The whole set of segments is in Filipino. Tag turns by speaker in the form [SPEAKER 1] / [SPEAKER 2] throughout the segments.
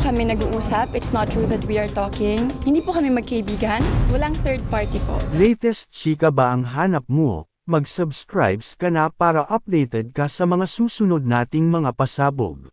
[SPEAKER 1] kami nag-uusap. It's not true that we are talking. Hindi po kami magkaibigan. Walang third party po.
[SPEAKER 2] Latest chika ba ang hanap mo? Mag-subscribes ka na para updated ka sa mga susunod nating mga pasabog.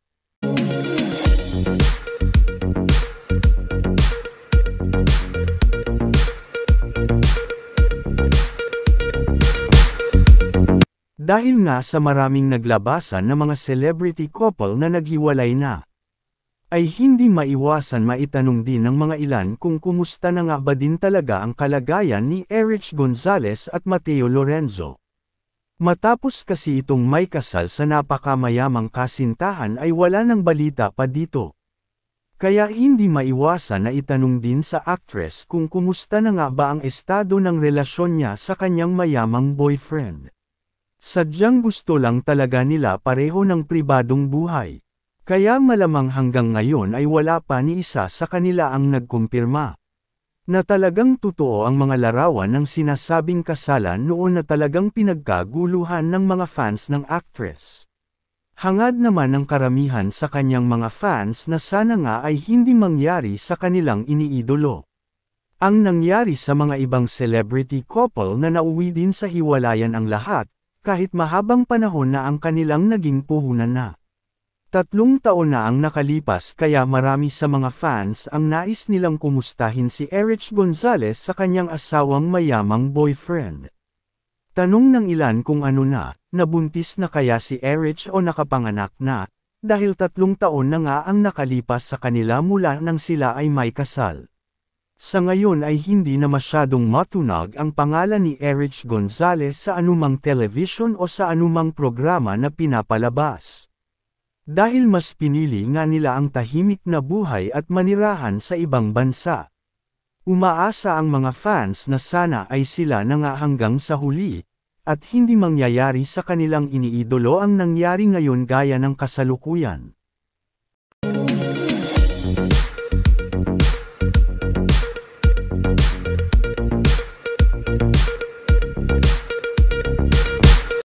[SPEAKER 2] Dahil nga sa maraming naglabasan na mga celebrity couple na naghiwalay na, ay hindi maiwasan maitanong din ng mga ilan kung kumusta na nga ba din talaga ang kalagayan ni Erich Gonzalez at Mateo Lorenzo. Matapos kasi itong may kasal sa napakamayamang kasintahan ay wala nang balita pa dito. Kaya hindi maiwasan na itanong din sa actress kung kumusta na nga ba ang estado ng relasyon niya sa kanyang mayamang boyfriend. Sadyang gusto lang talaga nila pareho ng pribadong buhay. Kaya malamang hanggang ngayon ay wala pa ni isa sa kanila ang nagkumpirma na talagang totoo ang mga larawan ng sinasabing kasalan noon na talagang pinagkaguluhan ng mga fans ng actress. Hangad naman ng karamihan sa kanyang mga fans na sana nga ay hindi mangyari sa kanilang iniidolo. Ang nangyari sa mga ibang celebrity couple na nauwi din sa hiwalayan ang lahat, kahit mahabang panahon na ang kanilang naging puhunan na. 3 taon na ang nakalipas kaya marami sa mga fans ang nais nilang kumustahin si Erich Gonzalez sa kanyang asawang mayamang boyfriend. Tanong ng ilan kung ano na, nabuntis na kaya si Erich o nakapanganak na, dahil 3 taon na nga ang nakalipas sa kanila mula nang sila ay may kasal. Sa ngayon ay hindi na masyadong matunog ang pangalan ni Erich Gonzalez sa anumang television o sa anumang programa na pinapalabas. Dahil mas pinili nga nila ang tahimik na buhay at manirahan sa ibang bansa. Umaasa ang mga fans na sana ay sila na nga hanggang sa huli, at hindi mangyayari sa kanilang iniidolo ang nangyari ngayon gaya ng kasalukuyan.